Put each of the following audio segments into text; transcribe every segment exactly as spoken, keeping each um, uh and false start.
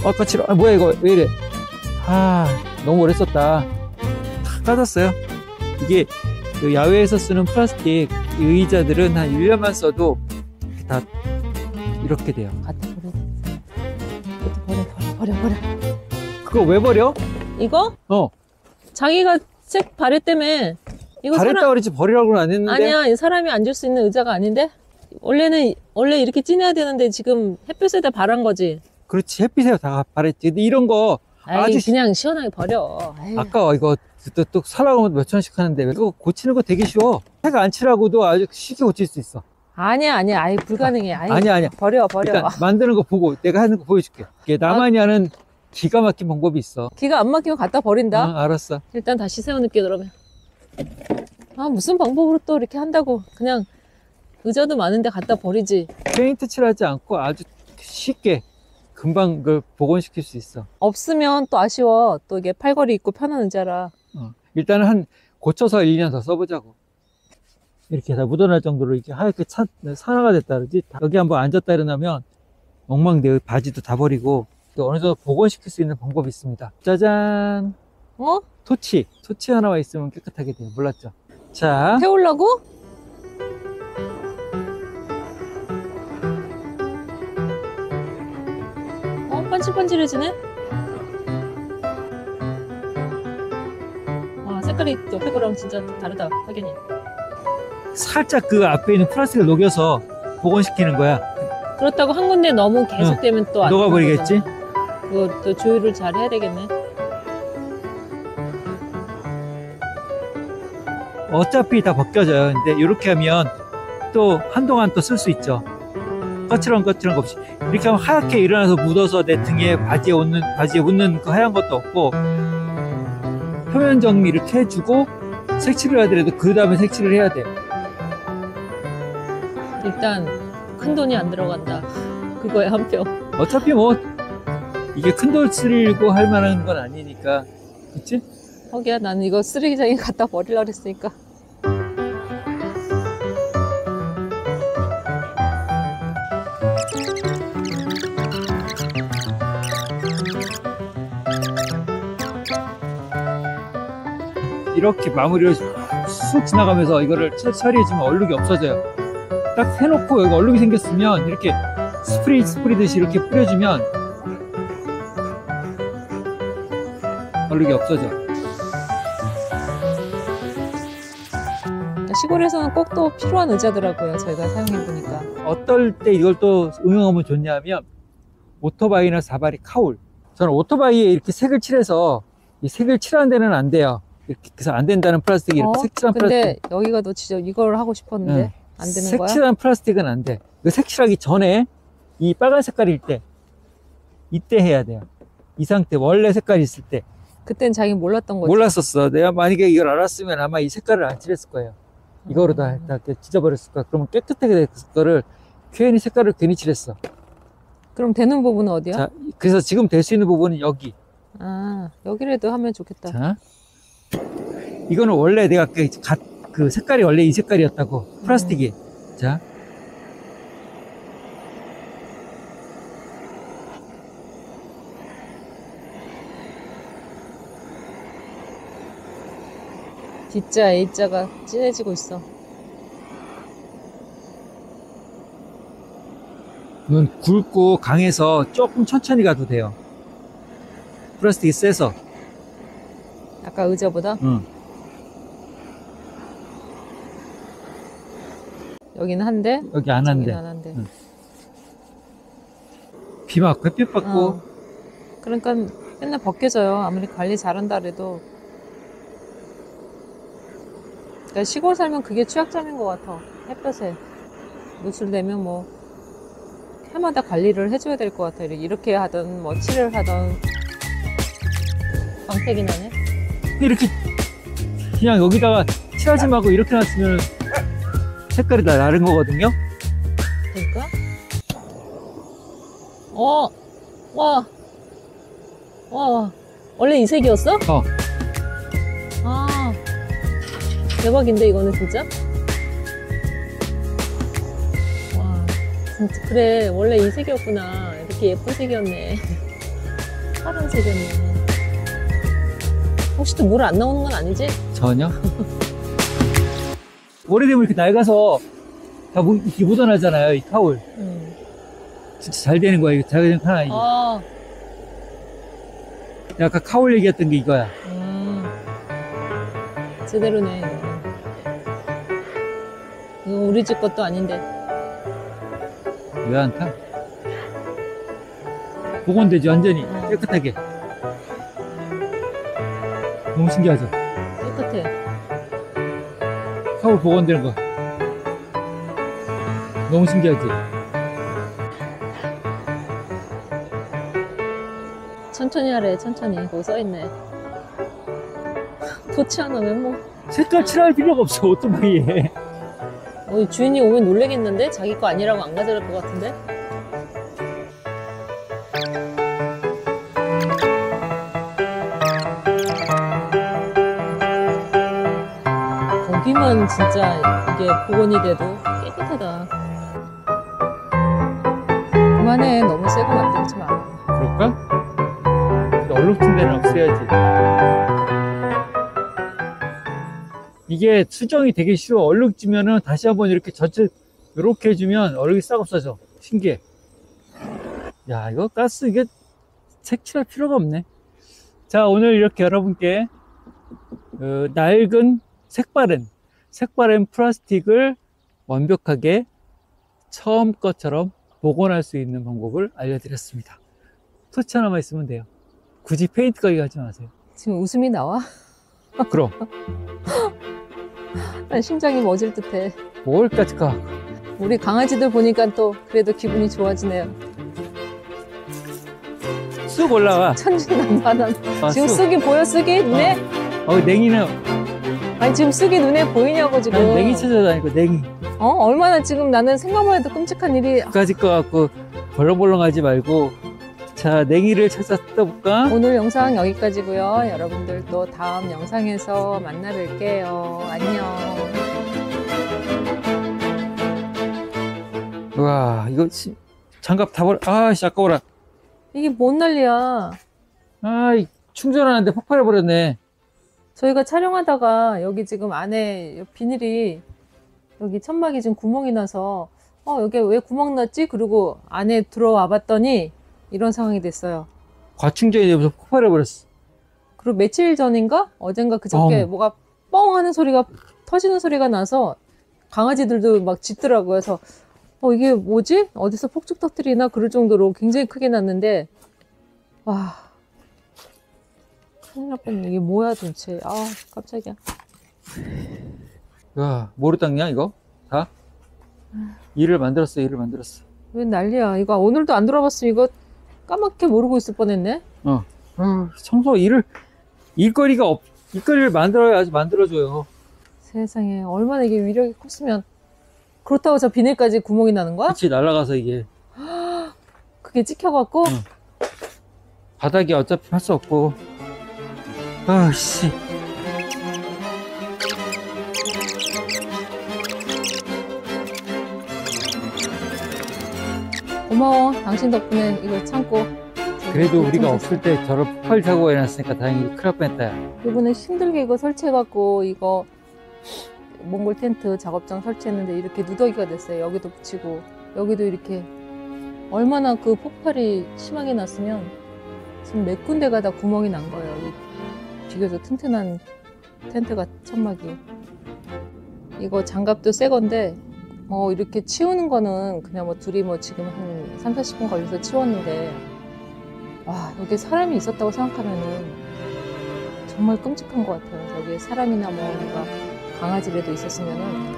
어, 거칠어. 아, 뭐야, 이거. 왜 이래. 아, 너무 오래 썼다. 다 까졌어요. 이게 그 야외에서 쓰는 플라스틱 이 의자들은 한 일 년만 써도 다 이렇게 돼요. 갖다 버려. 버려, 버려, 버려, 버려. 그거 왜 버려? 이거? 어. 자기가 책 바랬다며. 이거 바랬다 사람... 그러지 버리라고는 안 했는데. 아니야, 이 사람이 앉을 수 있는 의자가 아닌데? 원래는, 원래 이렇게 찐해야 되는데 지금 햇볕에다 바란 거지. 그렇지, 햇빛에 다 바랬지. 근데 이런 거 아이, 아주 그냥 시원하게 버려. 에이. 아까워. 이거 또, 또 사라고 하면 몇천 원씩 하는데 이거 고치는 거 되게 쉬워. 해가 안 치라고도 아주 쉽게 고칠 수 있어. 아니야, 아니야. 아예 불가능해. 아이, 아니야, 아니야. 버려, 버려. 일단 만드는 거 보고 내가 하는 거 보여줄게. 이게 나만이 아, 하는 기가 막힌 방법이 있어. 기가 안 막히면 갖다 버린다. 응, 알았어. 일단 다시 세워놓을게, 그러면. 아, 무슨 방법으로 또 이렇게 한다고. 그냥 의자도 많은데 갖다 버리지. 페인트 칠하지 않고 아주 쉽게 금방 그걸 복원시킬 수 있어. 없으면 또 아쉬워. 또 이게 팔걸이 있고 편한 의자라. 어. 일단은 한 고쳐서 일 년 더 써보자고. 이렇게 다 묻어날 정도로 이렇게 하얗게 차, 산화가 됐다 그러지. 여기 한번 앉았다 일어나면 엉망돼. 바지도 다 버리고 또 어느 정도 복원시킬 수 있는 방법이 있습니다. 짜잔. 어? 토치. 토치 하나만 있으면 깨끗하게 돼요. 몰랐죠? 자. 태우려고? 어, 반질반질해지네? 와, 색깔이 옆에 거랑 진짜 다르다, 확연히. 살짝 그 앞에 있는 플라스틱을 녹여서 복원시키는 거야. 그렇다고 한 군데 너무 계속되면 또 안 녹아버리겠지? 그것도 조율을 잘 해야 되겠네. 어차피 다 벗겨져요. 근데 이렇게 하면 또 한동안 또 쓸 수 있죠. 거칠은 거칠은 거 없이. 이렇게 하면 하얗게 일어나서 묻어서 내 등에 바지에 웃는, 바지에 묻는 그 하얀 것도 없고, 표면 정리 이렇게 해주고, 색칠을 하더라도 그 다음에 색칠을 해야 돼. 일단 큰 돈이 안 들어간다. 그거에 한 표. 어차피 뭐, 이게 큰 돈 쓰리고 할 만한 건 아니니까. 그치? 허기야, 나는 이거 쓰레기장에 갖다 버리려고 했으니까. 이렇게 마무리를 쑥 지나가면서 이거를 처리해주면 얼룩이 없어져요. 딱 해놓고 여기 얼룩이 생겼으면 이렇게 스프레이 스프리듯이 이렇게 뿌려주면 얼룩이 없어져. 시골에서는 꼭 또 필요한 의자더라고요. 저희가 사용해보니까. 어떨 때 이걸 또 응용하면 좋냐면 오토바이나 사바리 카울. 저는 오토바이에 이렇게 색을 칠해서 이 색을 칠하는 데는 안 돼요. 이렇게 그래서 안 된다는 플라스틱이 이렇게 어? 색칠한 근데 플라스틱. 여기가 너 진짜 이걸 하고 싶었는데 응. 안 되는 거야? 색칠한 플라스틱은 안 돼. 그 색칠하기 전에 이 빨간 색깔일 때 이때 해야 돼요. 이 상태 원래 색깔이 있을 때. 그땐 자기 몰랐던 거지. 몰랐었어. 내가 만약에 이걸 알았으면 아마 이 색깔을 안 칠했을 거예요. 이거로 다, 다 이렇게 찢어버렸을 거야. 그러면 깨끗하게 됐을 거를 괜히 색깔을 괜히 칠했어. 그럼 되는 부분은 어디야? 자, 그래서 지금 될 수 있는 부분은 여기. 아, 여기라도 하면 좋겠다. 자, 이거는 원래 내가 그, 가, 그 색깔이 원래 이 색깔이었다고. 플라스틱이. 음. 자. D자, A자가 진해지고 있어. 이건 굵고 강해서 조금 천천히 가도 돼요. 플라스틱이 세서. 아까 의자보다? 응. 여기는 한 대? 여기 안 한대. 안 한대. 응. 비 맞고 햇빛 받고. 어. 그러니까 맨날 벗겨져요. 아무리 관리 잘한다 그래도. 그러니까 시골 살면 그게 취약점인 것 같아. 햇볕에 노출되면 뭐 해마다 관리를 해줘야 될 것 같아. 이렇게 하든 뭐 칠을 하든. 광택이 나네. 이렇게 그냥 여기다가 칠하지 말고 이렇게 놨으면 색깔이 다 다른 거거든요. 그러니까? 어, 와, 와, 원래 이 색이었어? 어. 아, 대박인데 이거는 진짜? 와, 진짜 그래 원래 이 색이었구나. 이렇게 예쁜 색이었네. 파란색이네. 혹시 또 물 안 나오는 건 아니지? 전혀. 오래되면 이렇게 낡아서 다 무- 이렇게 묻어나잖아요, 이 타올. 음. 진짜 잘 되는 거야, 이거 잘 되는 판 아니고. 아, 내가 아까 카올 얘기했던 게 이거야. 음. 제대로네, 이거는. 이거 우리 집 것도 아닌데. 왜 안 타? 복원되지, 완전히. 음. 깨끗하게. 너무 신기하죠? 깨끗해. 카올 복원되는 거. 너무 신기하지? 천천히 하래, 천천히. 거기 써있네. 토치 하나면 뭐. 색깔 칠할 필요가 없어, 오토바이에. 어, 주인이 오면 놀래겠는데? 자기 거 아니라고 안 가져갈 것 같은데? 거기만 진짜 이게 복원이 돼도 깨끗하다. 그만해. 너무 새거 만들지 마. 그럴까? 근데 얼룩진 데는 없애야지. 이게 수정이 되게 쉬워. 얼룩지면은 다시 한번 이렇게 전체 이렇게 해주면 얼룩이 싹 없어져. 신기해. 야, 이거 가스 이게 색칠할 필요가 없네. 자, 오늘 이렇게 여러분께 어, 낡은 색바랜 색바랜 플라스틱을 완벽하게 처음 것처럼 복원할 수 있는 방법을 알려드렸습니다. 토치 하나만 있으면 돼요. 굳이 페인트 가게 가지 마세요. 지금 웃음이 나와? 그럼 난 심장이 멎을 듯해. 뭘까지 가. 우리 강아지들 보니까 또 그래도 기분이 좋아지네요. 쑥 올라가. 천진난만한. 아, 지금 쑥. 쑥이 보여? 쑥이 눈에? 어, 냉이는 아니 지금 쑥이 눈에 보이냐고 지금. 난 냉이 찾아다니고 냉이. 어? 얼마나 지금 나는 생각만 해도 끔찍한 일이. 까짓 거 갖고 벌렁벌렁하지 말고. 자, 냉이를 찾아 뜯어볼까? 오늘 영상 여기까지고요. 여러분들 또 다음 영상에서 만나 뵐게요. 안녕. 와, 이거 씨, 장갑 다 버려. 아씨, 아까워라. 이게 뭔 난리야. 아, 이 충전하는데 폭발해버렸네. 저희가 촬영하다가 여기 지금 안에 비닐이 여기 천막이 지금 구멍이 나서 어 여기 왜 구멍 났지? 그리고 안에 들어와 봤더니 이런 상황이 됐어요. 과충전이 되면서 폭발해버렸어. 그리고 며칠 전인가? 어젠가 그저께 어. 뭐가 뻥 하는 소리가 터지는 소리가 나서 강아지들도 막 짖더라고요. 그래서 어 이게 뭐지? 어디서 폭죽 터뜨리나? 그럴 정도로 굉장히 크게 났는데 와 큰일 날 뻔했네. 이게 뭐야 도대체. 아 깜짝이야. 야, 뭐로 닦냐, 이거? 다? 일을 만들었어, 일을 만들었어. 왜 난리야. 이거 오늘도 안 들어봤으면 이거 까맣게 모르고 있을 뻔했네. 어. 아, 청소 일을, 일거리가 없, 일거리를 만들어야지 만들어줘요. 세상에 얼마나 이게 위력이 컸으면 그렇다고 저 비닐까지 구멍이 나는 거야? 그치, 날아가서 이게. 그게 찍혀갖고 응. 바닥이 어차피 할 수 없고. 아씨. 고마워. 당신 덕분에 이걸 참고. 그래도 우리가 없을 때 저런 폭발 사고가 일어났으니까 다행히 큰일 날 뻔했다. 이번에 힘들게 이거 설치해갖고 이거 몽골 텐트 작업장 설치했는데 이렇게 누더기가 됐어요. 여기도 붙이고 여기도 이렇게 얼마나 그 폭발이 심하게 났으면 지금 몇 군데가 다 구멍이 난 거예요. 이 비교적 튼튼한 텐트가 천막이. 이거 장갑도 새 건데 뭐 이렇게 치우는 거는 그냥 뭐 둘이 뭐 지금 한 삼, 사십 분 걸려서 치웠는데 와 여기 사람이 있었다고 생각하면은 정말 끔찍한 것 같아요. 여기 사람이나 뭐 뭔가 강아지라도 있었으면은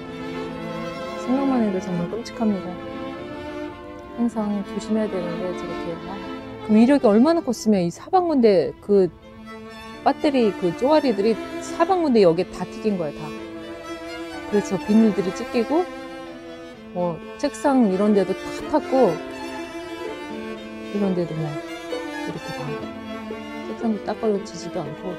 생각만 해도 정말 끔찍합니다. 항상 조심해야 되는데 저렇게 아, 그 위력이 얼마나 컸으면 이 사방군데 그 배터리 그 쪼가리들이 사방군데 여기에 다 튀긴 거야 다. 그래서 비닐들이 찢기고 뭐 책상 이런 데도 다 탔고 이런 데도 뭐 이렇게 다 책상도 닦아지지도 않고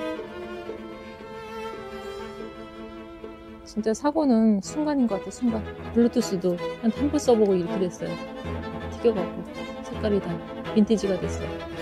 진짜 사고는 순간인 것 같아. 순간 블루투스도 한 한 번 써보고 이렇게 됐어요. 튀겨갖고 색깔이 다 빈티지가 됐어요.